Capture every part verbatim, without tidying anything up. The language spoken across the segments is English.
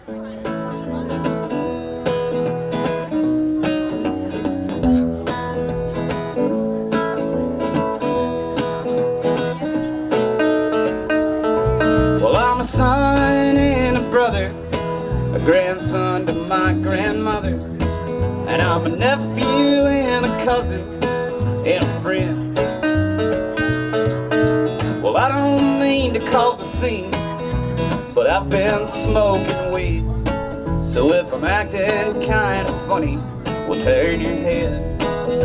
Well, I'm a son and a brother, a grandson to my grandmother, and I'm a nephew and a cousin and a friend. Well, I don't mean to cause a scene, but I've been smoking weed. So if I'm acting kinda funny, well, turn your head.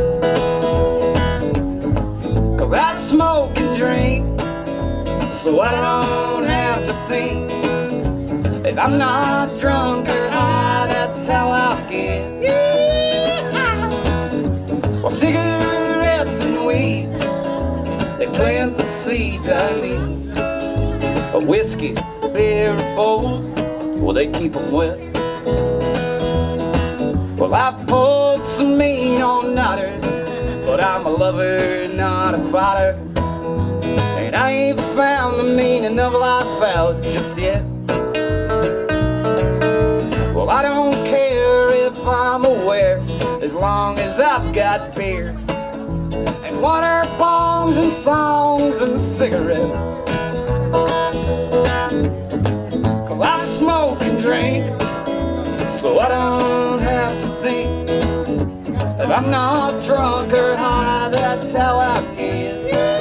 Cause I smoke and drink, so I don't have to think. If I'm not drunk or high, that's how I get. Well, cigarettes and weed, they plant the seeds I need. A whiskey, beer, or both, well, they keep them wet. Well, I've pulled some mean all-nighters, but I'm a lover, not a fighter. And I ain't found the meaning of life out just yet. Well, I don't care if I'm aware, as long as I've got beer and water bombs and songs and cigarettes. Cause I smoke and drink, so I don't have to think. If I'm not drunk or high, that's how I get.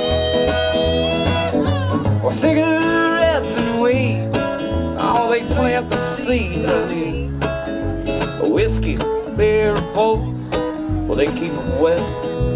Well, cigarettes and weed, oh, they plant the seeds I need. A whiskey, beer, or both, well, they keep them wet.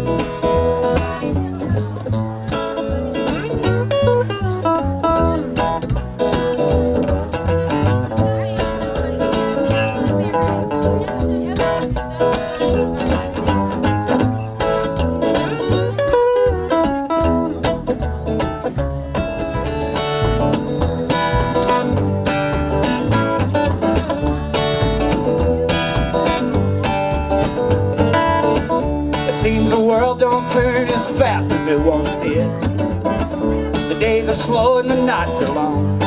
Seems the world don't turn as fast as it once did. The days are slow and the nights are long.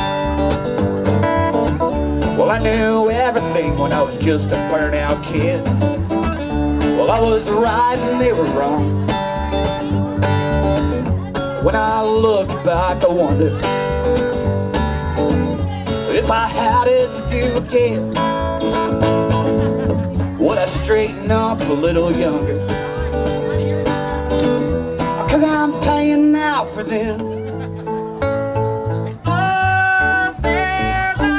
Well, I knew everything when I was just a burnt-out kid. Well, I was right and they were wrong. When I look back, I wonder if I had it to do again, would I straighten up a little younger? Cause I'm paying now for them. Oh, there's a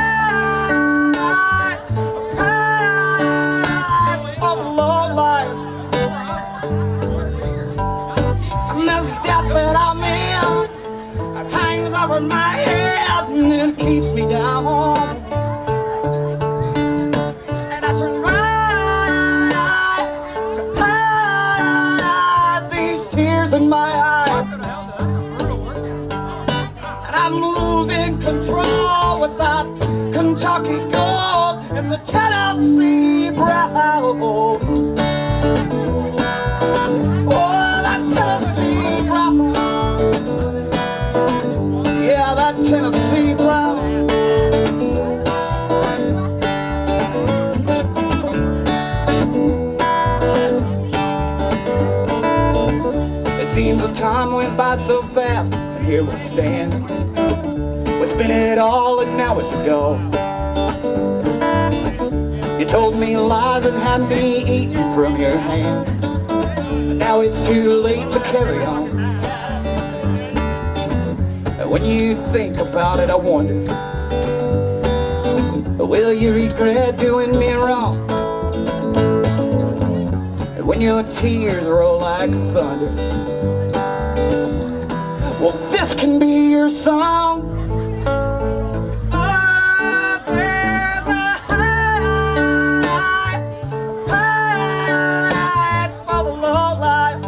high price for the low life, and this death that I'm in, it hangs over my head and it keeps me down. And I turn right in my eye, and I'm losing control without Kentucky gold and the Tennessee brown. Oh, that Tennessee brown. Yeah, that Tennessee brown. Seems the time went by so fast, and here we stand. We spent it all and now it's gone. You told me lies and had me eaten from your hand, and now it's too late to carry on. And when you think about it, I wonder, will you regret doing me wrong? And when your tears roll like thunder, well, this can be your song. Oh, there's a high price for the low life,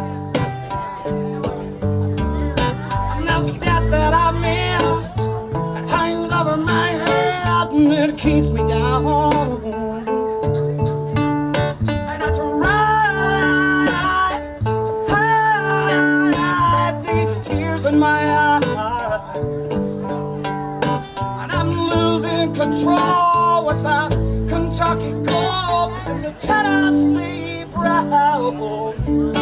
and this death that I'm in, it hangs over my head and it keeps me down. In my eyes, and I'm losing control without Kentucky gold and the Tennessee brown. Oh,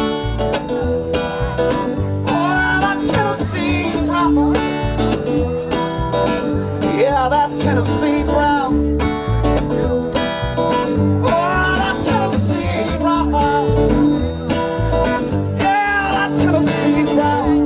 that Tennessee brown. Yeah, that Tennessee brown. Oh, that Tennessee brown. Yeah, that Tennessee brown.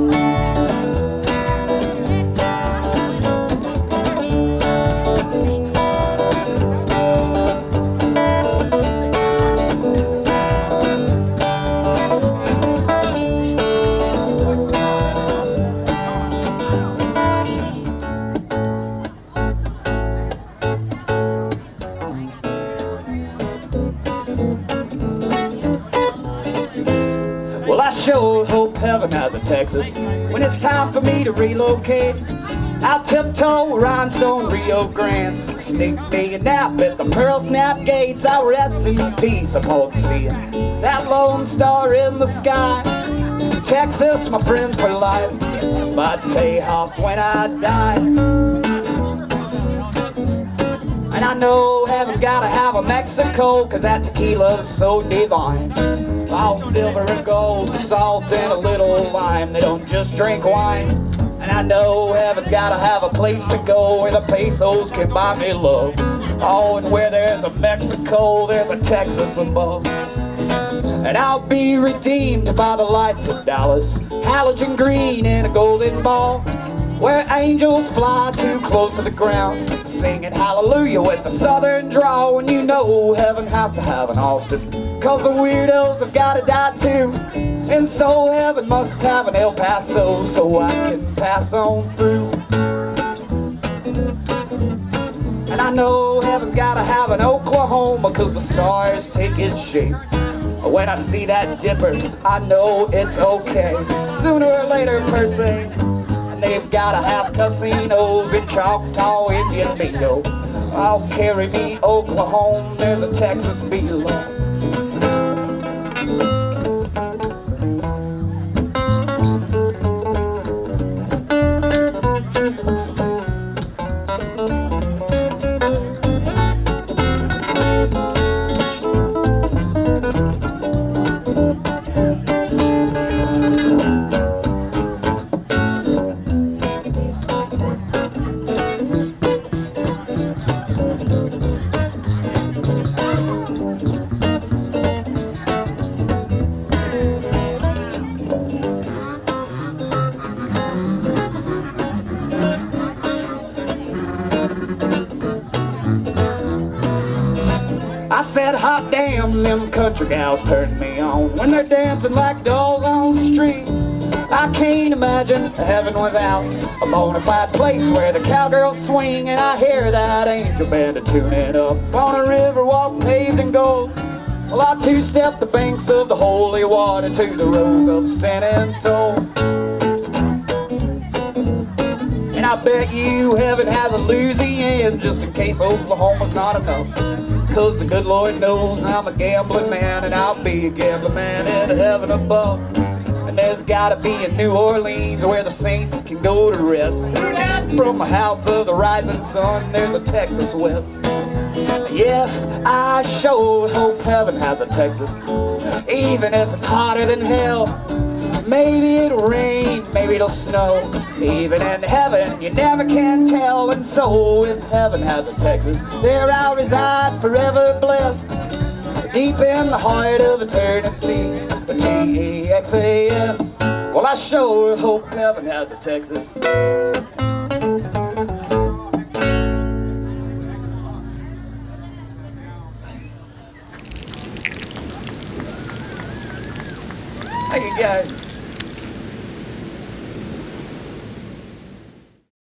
Well, I sure hope heaven has a Texas when it's time for me to relocate. I'll tiptoe rhinestone Rio Grande, sneak me a nap at the Pearl Snap Gates. I'll rest in peace upon seeing that lone star in the sky. Texas, my friend for life, my Tejas when I die. And I know heaven's gotta have a Mexico, cause that tequila's so divine. All silver and gold, salt and a little lime. They don't just drink wine. And I know heaven's gotta have a place to go where the pesos can buy me love. Oh, and where there's a Mexico, there's a Texas above. And I'll be redeemed by the lights of Dallas, halogen green in a golden ball, where angels fly too close to the ground, singing hallelujah with a southern drawl. And you know heaven has to have an Austin, cause the weirdos have gotta die too. And so heaven must have an El Paso, so I can pass on through. And I know heaven's gotta have an Oklahoma, cause the stars take its shape. When I see that dipper, I know it's okay, sooner or later per se. And they've gotta have casinos in Choctaw, Indian Bingo. I'll carry me Oklahoma, there's a Texas below. I said, hot damn, them country gals turn me on when they're dancing like dolls on the street. I can't imagine heaven without a bona fide place where the cowgirls swing. And I hear that angel band tuning up on a river walk paved in gold. Well, I two-step the banks of the holy water to the rose of San Antonio. And I bet you heaven has a Louisiana, just in case Oklahoma's not enough. Cause the good Lord knows I'm a gambling man, and I'll be a gambling man in heaven above. And there's gotta be a New Orleans where the saints can go to rest. From the house of the rising sun, there's a Texas west. Yes, I sure hope heaven has a Texas, even if it's hotter than hell. Maybe it'll rain, maybe it'll snow. Even in heaven, you never can tell. And so, if heaven has a Texas, there I'll reside forever blessed, deep in the heart of eternity, the T E X A S. Well, I sure hope heaven has a Texas. Thank you, guys.